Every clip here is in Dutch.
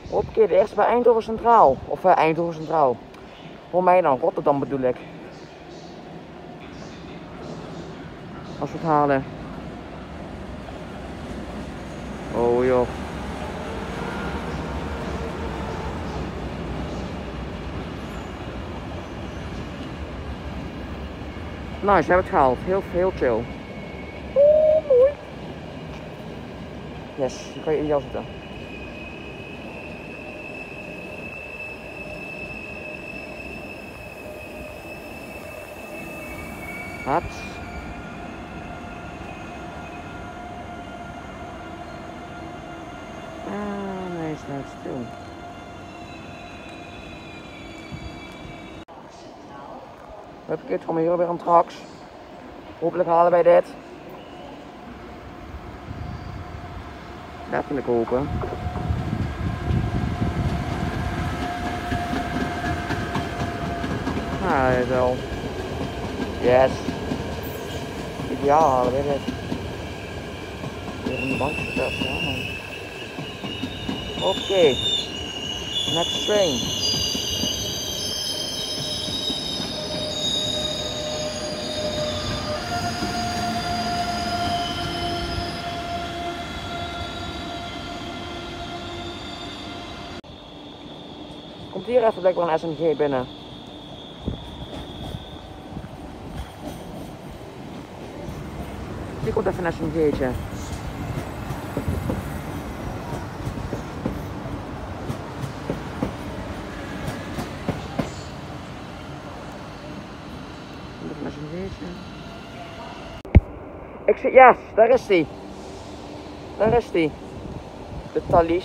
Hoppakee, de eerste bij Eindhoven Centraal. Of Eindhoven Centraal. Voor mij dan, Rotterdam bedoel ik. Als we het halen. Oh joh. Nice, we hebben het gehaald. Heel chill. Oeh, mooi. Yes, je kan je in jou zitten. Wat? Ah, nee, staat stil. Huppakee, het komen hier weer een traks. Hopelijk halen wij dit. Dat vind ik hopen. Nou, dat is wel. Yes. Ideaal halen we dit. Weer in de bank gezet, ja man. Oké. Next train. Komt hier even blijkbaar een SMG binnen. Hier komt even een SMG'tje. Even een SMG'tje. Ik zie, yes, daar is die. Daar is die. De Thalys.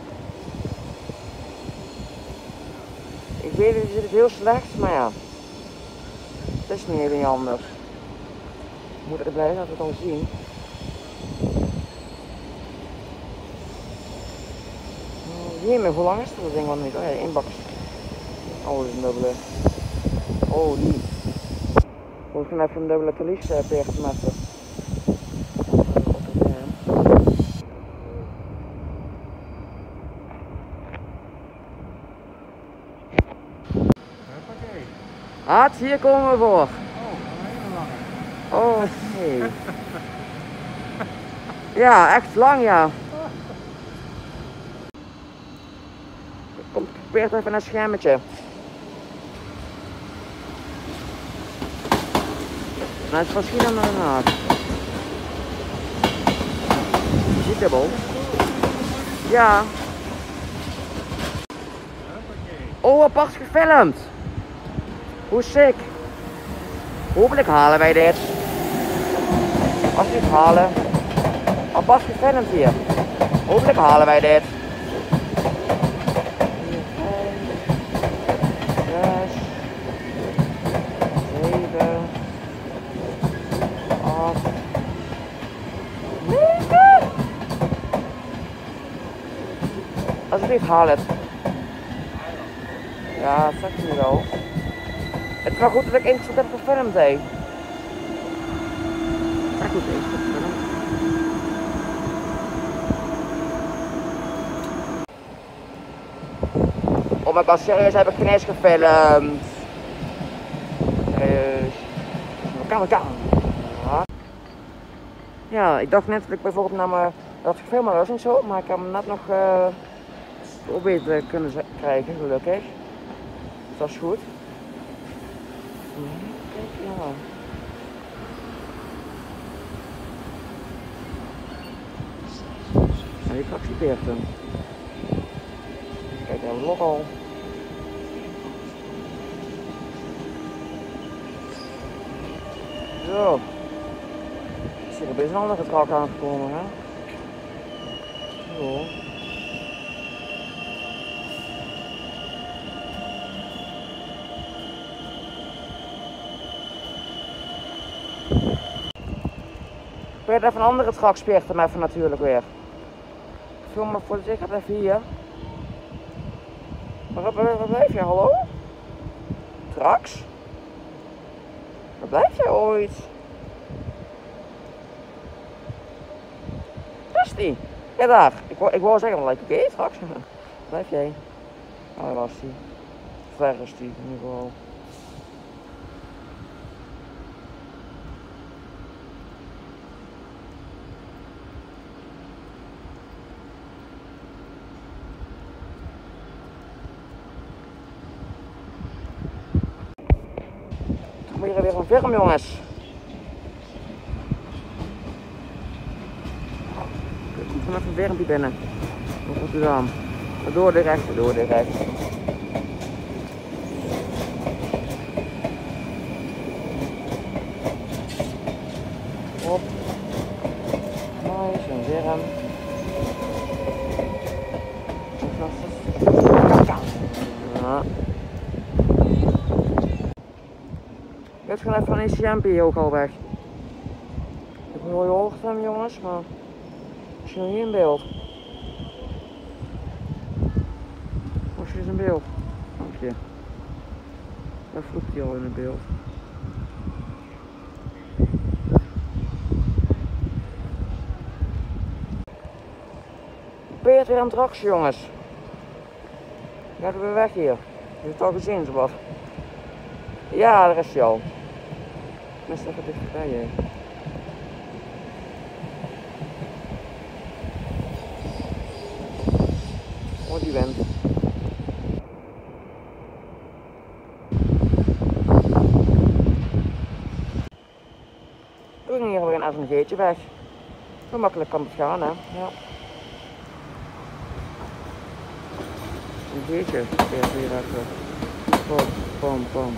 Ik weet het, het is heel slecht, maar ja. Het is niet heel anders. We moeten er blij zijn dat we het al zien. Jemig, hoe lang is dat ding wel niet? Oh ja, 1 bak. Oh, dit is een dubbele. Oh, die. We gaan even een dubbele Thalys peertje metten. Haat, hier komen we voor. Oh, nee. Ja, echt lang, ja. Kom, probeer even een schermetje. Nou, het is van Schiedam naar Den Haag. Niet dubbel. Ja. Oh, apart gefilmd. Hoe sick. Hopelijk halen wij dit. Als we het halen. Apart gefilmd hier. Hopelijk halen wij dit. 6, 7, 8, 9. Alsjeblieft, haal het. Ja, dat zegt hij wel. Het is wel goed dat ik eens heb gefilmd, hé. Echt goed, eens gefilmd. Oh my god, serieus heb ik geen eens gefilmd. Serieus. Kan. Ja, ik dacht net dat ik bijvoorbeeld naar me had gefilmd was en zo, maar ik heb hem net nog probeerd te kunnen krijgen, gelukkig. Dus dat is goed. Kijk, ja. En die accepteert hem. Kijk, daar hebben we nog al. Zo. Ik zie er best een andere trak aangekomen, hè? Zo. Ik probeer even een andere trak, speert hem even natuurlijk weer. Ik film me voor de zekerheid even hier. Waar blijf je, hallo? Traks? Waar blijf jij ooit? Daar is die. Ja, daar. Ik wou zeggen, maar oké, straks. Blijf jij? Oh, daar was hij. Ver is die in ieder geval. Kom hier weer een film, jongens. Er komt vanaf een wermpje binnen. Wat moet u dan? Door de rechter, door de rechter. Hop. Nice, een werm. Ja. Ik heb gewoon even van een CMP ook al weg. Ik heb nooit gehoord van hem, jongens, maar is je nog niet in beeld? Of je is in beeld? Dank je. Daar vloekt hij al in het beeld. Peert weer aan het tractie, jongens. Gaat er weer weg hier. Je hebt het al gezien, zowat. Ja, daar is hij al. Net even dichterbij, hè. Oh, die went. We gaan hier weer een SMG'tje weg. Zo makkelijk kan het gaan, hè. Ja. Een geetje. Weer even. Bom, bom, bom.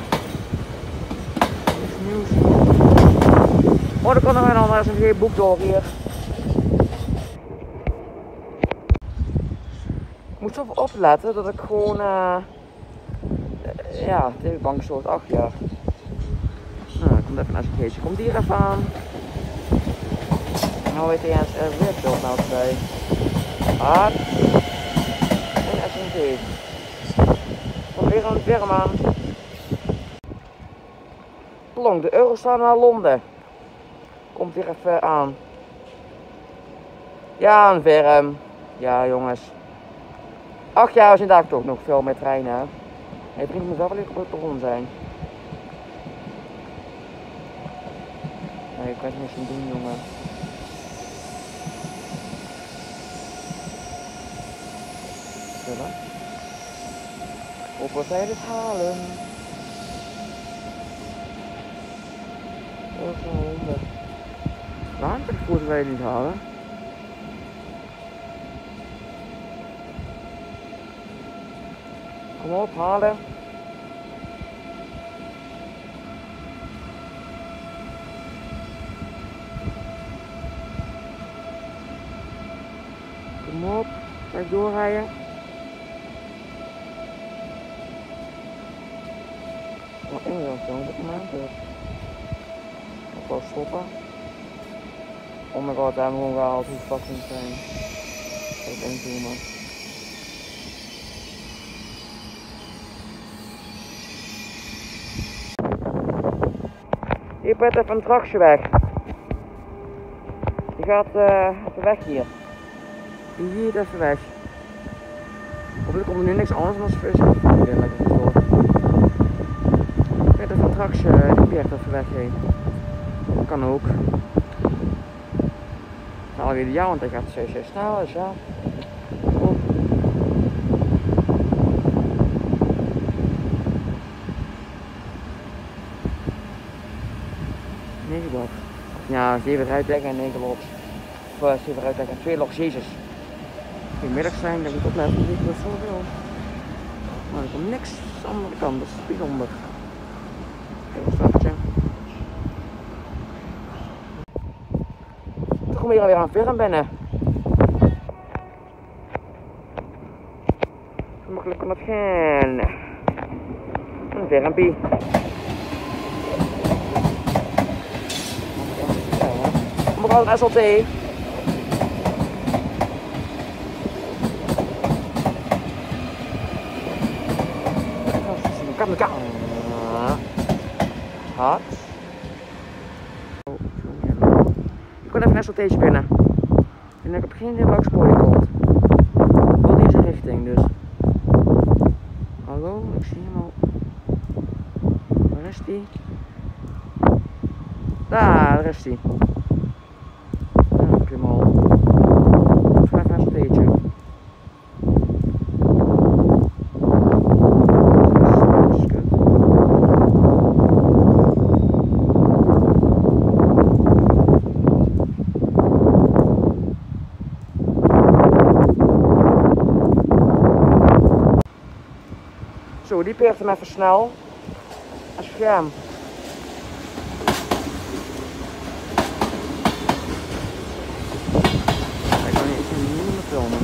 Niks nieuws. Oh, er kan nog een ander SMG boek door hier. Ik moet zo opletten dat ik gewoon, ja, tegen bang soort 8 jaar. Nou, er komt even een SMG'tje. Komt hier even aan. Nou weet je eens, weer beeld nou erbij. Ah. Een SMG. Komt weer een firma aan. Plonk, de Eurostar naar Londen. Komt hier even aan. Ja, een firm. Ja, jongens. 8 jaar is inderdaad toch nog veel met treinen. Hè? Nee, vriend moet wel weer op de grond zijn. Nee, ik kan het niks aan doen, jongen. Zullen? Op wat zij dit halen. Waarom kan ik voeren wij niet halen? Kom op, halen. Kom op, kijk doorrijden. Wat in wil zo op het moment. Ik wil stoppen. Oh my god, daar hebben we gewoon gehaald. Hoe fucking zijn. Dat is één man. Hier pet even een tractje weg. Die gaat even weg hier. Die hier even weg. Hopelijk komt er nu niks anders dan vis. Pet even een tractje, die peert even weg heen. Dat kan ook. Nou, weer jou, want hij gaat CC snel, dus ja. Goed. Nee, log. Ja, 7 uitleggen en 9 logs. Of 7 uitleggen en 2 logs, jezus. Goedemiddag zijn, dat moet opletten, ik wil zoveel. Maar er komt niks aan de andere kant, dat is bijzonder. Even een stapje. Toen kom je alweer aan firm binnen. Zo makkelijk kan het gaan. Een firmpie. Kom maar aan een SLT. Kan de kant. Hard. Ik kon even een SLT'tje binnen. En ik heb geen idee welk spoor je komt. Wel deze richting. hij? Daar is hij. Heb je hem al. Even een steentje. Dat is kut. Zo, die peert hem even snel. Als scherm. Ik kan niet meer filmen.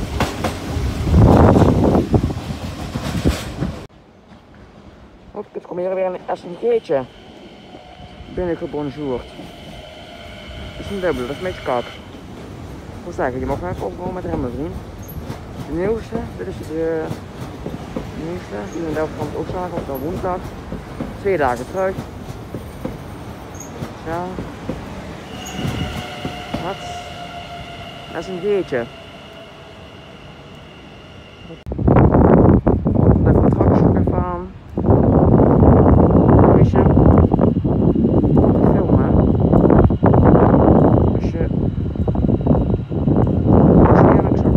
Ook, het komt hier weer een SMG'tje. Binnengebonjourd. Dat is een dubbele, dat is een beetje kak. Ik wil zeggen, je mag even opkomen met remmen, vriend. De nieuwste, dit is de nieuwste, die in de van het opslagen op de woensdag. 2 dagen terug. Ja. Wat? Dat is een G'tje. Even de tractie even aan. Als je filmen. Als je eerlijk zou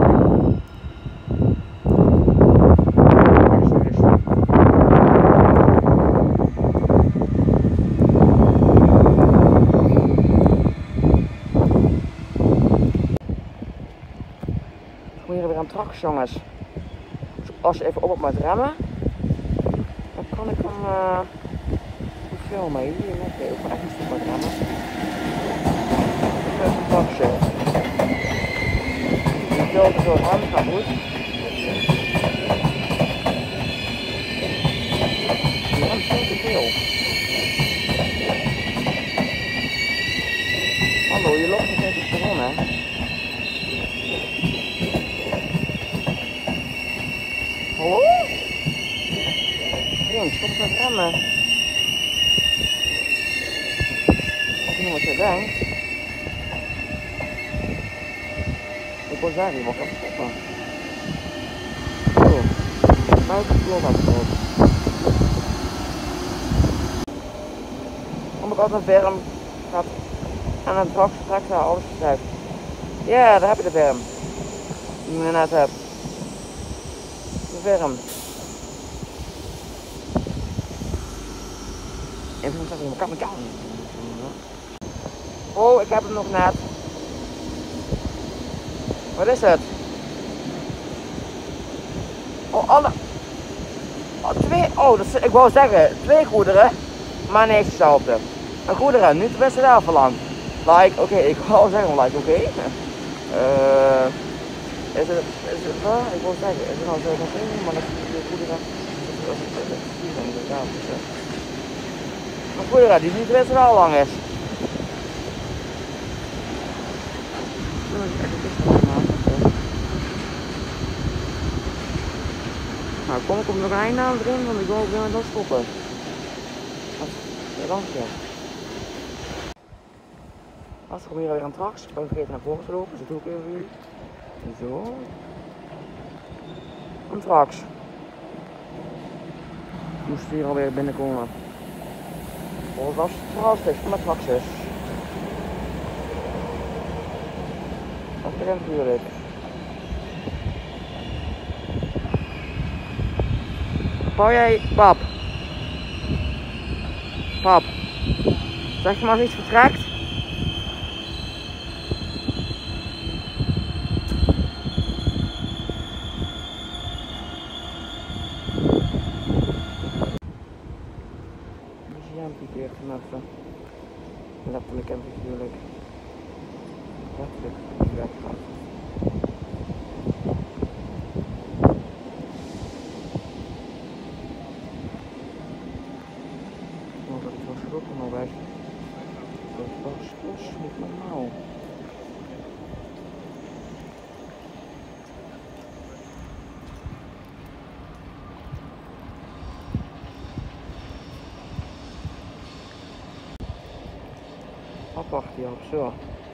hier weer aan tracks, jongens. Als je even op moet remmen, dan kan ik hem filmen. Hier, oké, ik ga echt niet op met remmen. Ik heb een traksje. Die filter zo hard gaat goed. Die remt veel te veel. Hallo, je loopt nog even erom, hè? Hallo? Vriend, stop met remmen. Als je nog wat je denkt. Ik wil zeggen, je mag even stoppen. Zo. Buiten het klok afgelopen. Om ik altijd een berm gaat en dan straks daar alles gezegd. Ja, daar heb je de berm. Die ik net heb. Berm. Even een zakje in mijn kamer. Oh, ik heb hem nog net. Wat is het? Oh, alle. Oh, 2. Oh, dat is, ik wou zeggen 2 goederen, maar nee, hetzelfde. Een goederen, nu tenminste wel verlang. Like, oké, ik wou zeggen, like, oké. Is het waar? Ik wil zeggen, is het nou zo van maar dat is de goederen. Een goederen die niet wist wel lang is. Nou, kom ik op nog een einde aan erin, want ik wil ook weer dan stoppen. Ja, dank je. Als ik kom hier weer aan tracks, ik ben vergeten naar voren te lopen, dus dat doe ik even weer. Zo. En tracks. Moest hier alweer binnenkomen. Oh, dat was fantastisch, met tracks is. Dat begint natuurlijk. Wou jij, pap? Pap, zeg je maar als iets vertrekt? Piekeert hem even. Letterlijk en figuurlijk. Letterlijk weggaat. Oh, dat is wel schrokken al weg. Dat was niet normaal. Apart, ja, zo.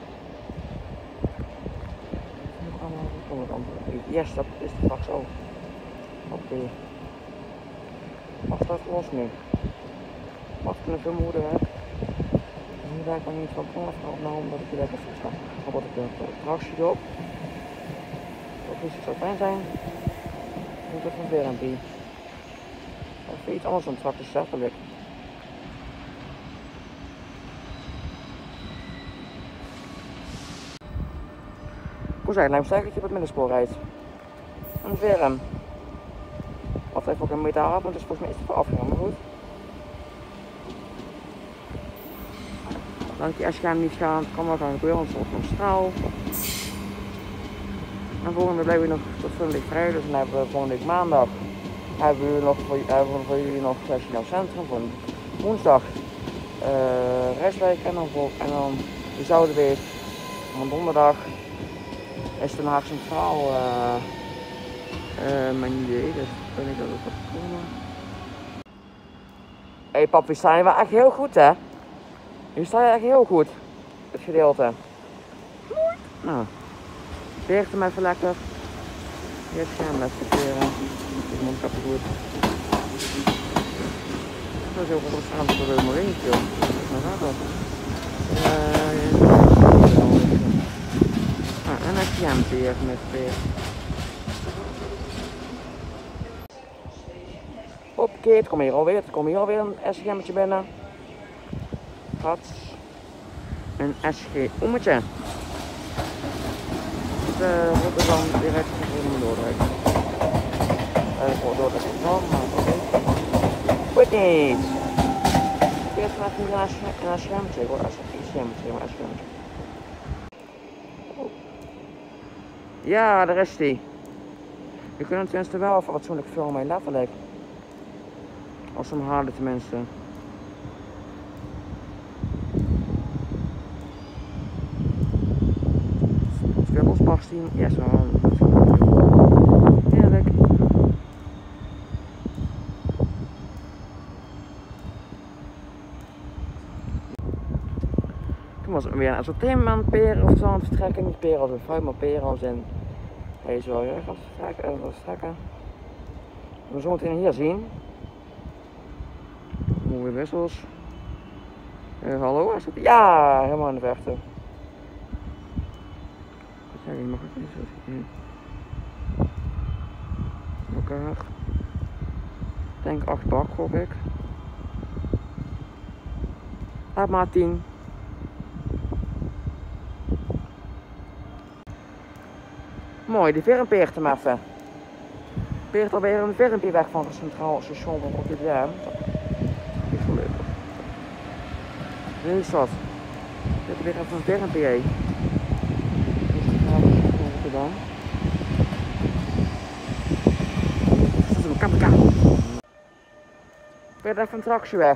Nog allemaal van het andere. Yes, dat is de straks ook. Oké. Wat staat los nu? Wat kunnen veel moeder werk. Nu werk ik maar niet van plan afgehaald omdat ik lekker sta. Dan word ik de tractie op. Dat zou fijn zijn. Moet even weer een bie. Even iets anders dan tractie zettelijk. Hoe zei het nou? Sterk dat je op het middenspoor rijdt. Een VRM. Of even ook een metaal af, want het is volgens mij iets te afgegaan, maar goed. Dank je SGM niet gaan, het kan wel gaan gebeuren, want het wordt nog straal. En volgende blijven we nog tot volgende week vrijdag, dus dan hebben we volgende week maandag. Hebben we nog voor jullie nog Nationaal Centrum, voor woensdag Rijswijk en dan de Zoudenweek. Van donderdag is Den Haag Centraal mijn idee, dus ben ik dat ook gaat komen. Hé pap, we staan hier wel echt heel goed hè? Hier sta je echt heel goed, het gedeelte. Nou, veert hem even lekker. Hier gaan we even verteren. De mondkapje goed. Dat is ook wel een voor de moringetje. Nou gaat dat. En een SGM hier met veer. Hoppakee, het komt hier alweer. Er komt hier alweer een SGM'tje binnen. Hats. Een SG-ommetje. De wordt er dan direct in Dordrecht. Dordrecht is wel, maar oké. Goed niet! Ik heb even een SGM'tje. Ik hoor een SGM'tje, maar SGM'tje. Ja, daar is die. Je kunt hem tenminste wel even fatsoenlijk filmen, letterlijk. Als ze hem halen tenminste. Veel lospastien, ja zo. Heerlijk. Toen was het weer een soort thema aan het peren of zo aan het vertrekken. Niet peren als een fruit, maar peren als in. Hij is wel erg aan het vertrekken. We zullen het hier zien. Mooie wissels. Hallo, is het? Ja, helemaal in de verte. Wat zeg je, mag ik niet zo zien? Elkaar. Denk 8 bak, gok ik. Laat maar 10. Mooi, die vermpeert hem even. Peert alweer een vermpje weg van het Centraal Station van Rotterdam. Dat is wel leuk. Nu is dat. Zet er weer even een vermpje. Rotterdam. Dat is een kapka. Peert even een tractie weg.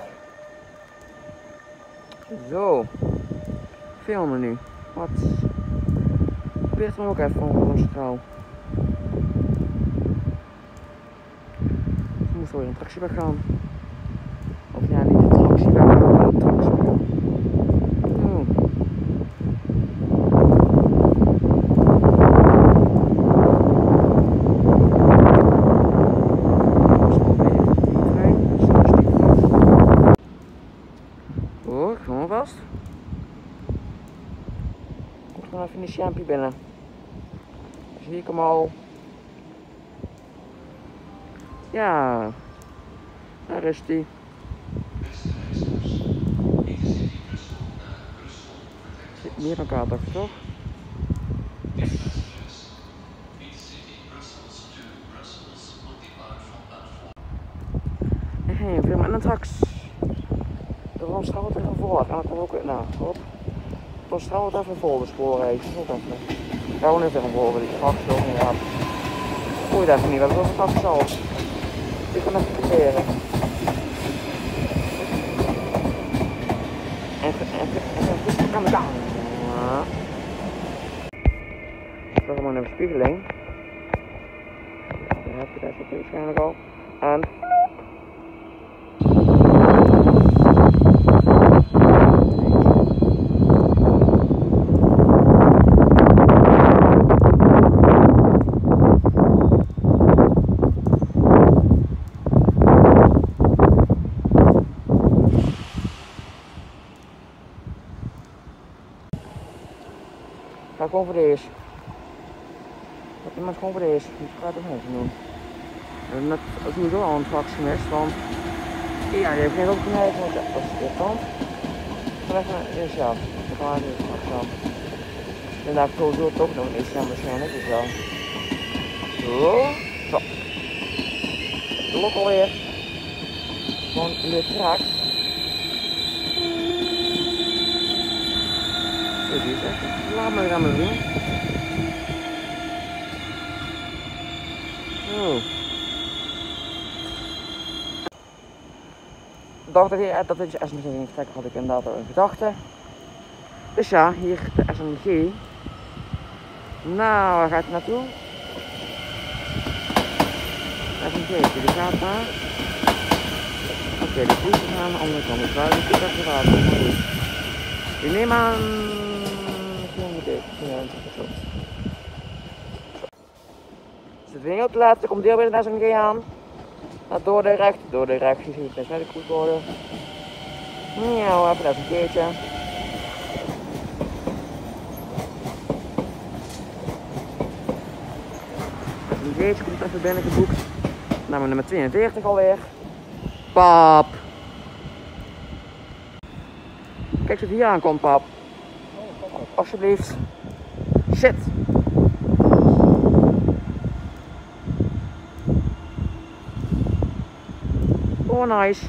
Zo. Filmen nu. Wat? Peert hem ook even van Centraal. Ik moest weer een tractie weg gaan. Of ja, niet een tractie weg, maar een tractie weg. Oh. Hoor, gewoon vast. Komt gewoon even in die champie binnen. Zie ik hem al. Ja, daar is die. Zit meer dan elkaar toch? Hey, film en dan straks. De Randstraat wordt even vol. En dan komt ook weer. Nou, hop. De Randstraat wordt even vol, de sporen heeft. Gewoon even volgen, die straks ook niet aan. Goeie even niet, we hebben wel straks zo. Ik ga even proberen. Even aan de gang. Ik zag hem een bespiegeling. Daar heb je daar zit waarschijnlijk al. En gewoon voor deze. Iemand gewoon voor deze. Die gaat het niet doen. Dat is sowieso al een fax gemist, want ja, die heeft geen opgemerkt, want dat is de kant. Dan is ja, dat gaan we straks aan. En daar sowieso toch nog iets aan waarschijnlijk, dus wel. Zo. De lok alweer. Gewoon in de kraak. Die is echt. Laat me gaan doen. Ik dacht dat dit SMG ging trekken, had ik inderdaad al in gedachten. Dus ja, hier de SMG. Nou, waar gaat het naartoe? SMG, die gaat daar. Oké, die voeten gaan aan de andere kant. Dus waar is het even raar? Die neem aan. Ze dwingen op de laatste, komt deel bij de SMG aan. Door de recht, je ziet het net goed worden. Ja, even een keertje. Een keertje komt even binnen geboekt. Nou, nummer 42 alweer. Pap. Kijk of hier aankomt, pap. Alsjeblieft. Shit. Oh, nice.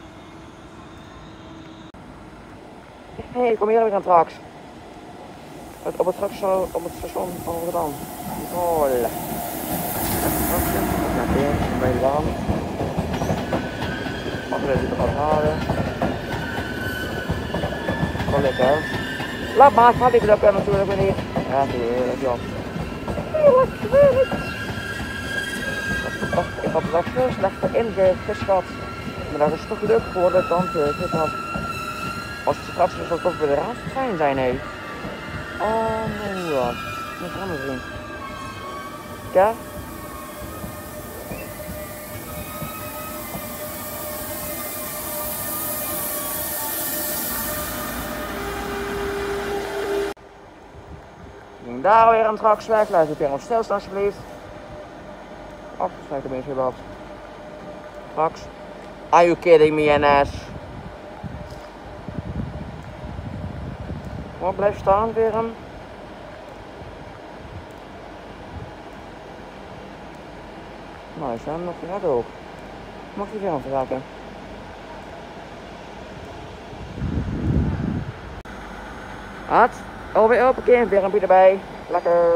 Hey, kom hier weer aan straks. Op het station van Rotterdam. Controle. Naar binnen, bij de baan. Mag we dit eraf halen. Gewoon lekker. Laat maar, gaat ik dat natuurlijk weer niet. Ja, natuurlijk, ja. Ik had het echt veel slechter ingeschat. Maar dat is toch leuk geworden, dan zit dat. Als het straks dus toch bij de raadstrein zijn, hé. Oh, nee, wat. Met een andere vriend. Ja? Daar weer aan straks weg, blijf ik weer op stilstaan alsjeblieft. Oh, sluit een beetje wat. Straks. Are you kidding me, NS? Wat blijft staan weer hem? Nou, is hem nog net ook. Mag je weer aan verraken? Wat? Alweer open, weer een bier erbij. Lekker.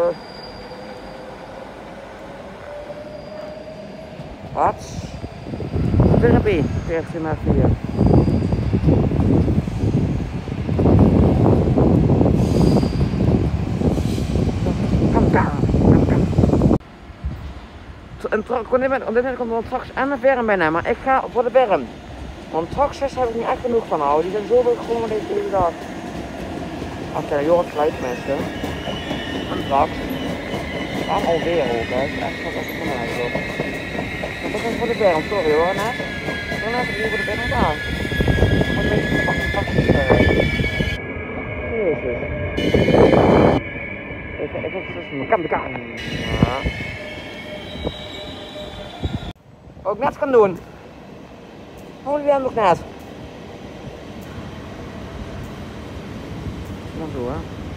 Wat? Weer een bier. 14 naar 4. Op dit moment komt er straks en een berm bijna, maar ik ga voor de berm. Want traxers heb ik niet echt genoeg van houden. Die zijn zo leuk gewoon deze hele dag. Oké, Joris gelijk mensen. En straks. Waarom alweer ook, hè? Het is echt wat even van mij op. Maar dat is voor de berm, sorry hoor, net. Dan heb ik hier voor de berm gedaan. Wat een beetje fucking Jezus. Ik kan de kaart. Ja. Ook net kan doen. Holy weer nog net. Dan door.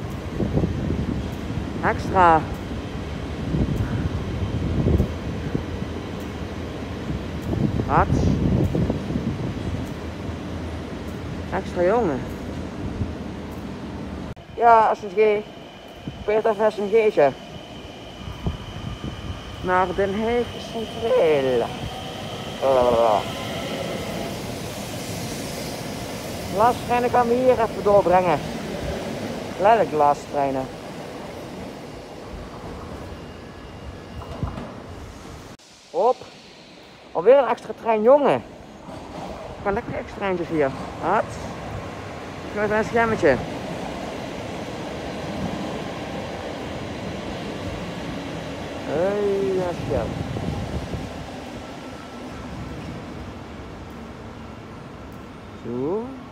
Extra. Wat? Extra jongen. Ja, SMG. Probeer even SMG'tje. Naar Den Haag Centraal. De laatste treinen gaan we hier even doorbrengen. Letterlijk de laatste treinen. Hop. Alweer een extra trein, jongen. Ik ga lekker extra treintjes hier. Wat? Ik ga even een schermetje. Hey, ja, scherm. Zo.